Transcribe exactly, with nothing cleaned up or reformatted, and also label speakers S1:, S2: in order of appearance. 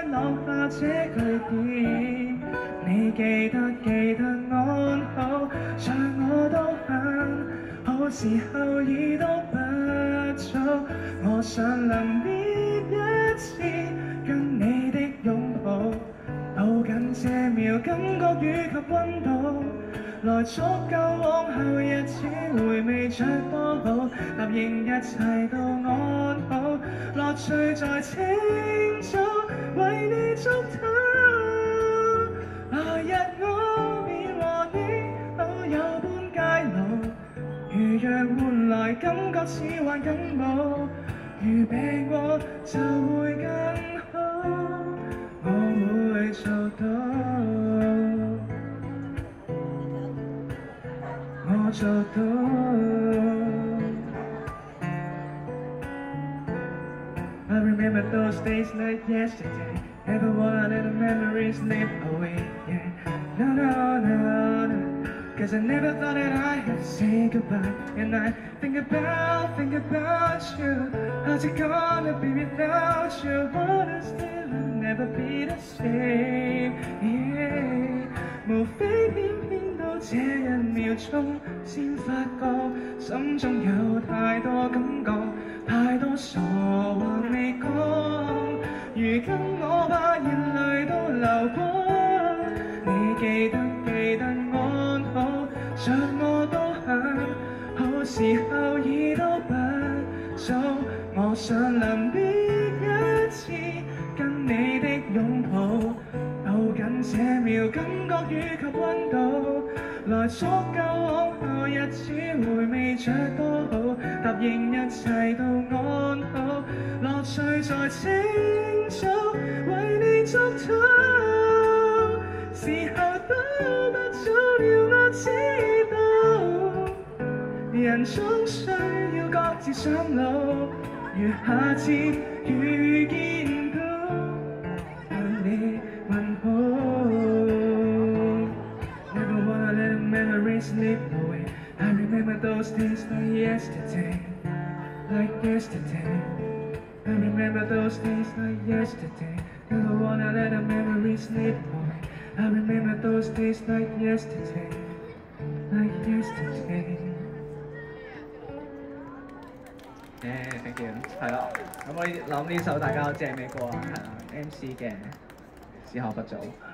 S1: 落下這句點。你記得記得安好，像我都很好時候已都不早。我想臨別一次跟你的擁抱，抱緊這秒感覺與及溫度。來足夠往後日子回味着多好，答應一切都安好，樂趣在清早為你祝禱。來日我便和你好友般偕老，如若換來感覺似患感冒，如病過就會更好，我會做到。我做到。I remember those days like yesterday. Never wanna let the memories slip away. Yeah. No, no, no, no. Cause I never thought that I had to say goodbye. And I think about, think about you. How's it gonna be without you? Wanna still never be the same. Yeah. 無非偏偏到這一秒鐘，先發覺心中有太多感覺，太多傻話未講。如今我把眼淚都流光，你記得記得安好，像我都很好時候已都不早。我想臨別一次跟你的擁抱，抱緊這秒感覺與及溫度，來足夠往後日子回味着多好，答應一切都安好，樂趣在清早為你祝禱。時候都不早了，我知道，人總需要各自上路，如下次遇見到向你問好。Never wanna let the memories slip away. I remember those days like yesterday, like yesterday. I remember those days like yesterday. Never wanna let the memories slip away. I remember those days like yesterday, like yesterday.
S2: Yeah, thank you。係啦，咁我諗呢首大家都知係咩歌啊？係啦，M C 嘅《時候不早》。